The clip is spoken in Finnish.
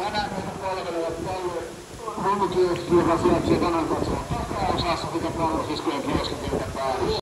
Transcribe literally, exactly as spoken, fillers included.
Tänään meitä palvelevat paljon Rumukioski, joka sijaitsee tänään katsomaan takaosassa, mikä palvelusiskojen kioskin päällä.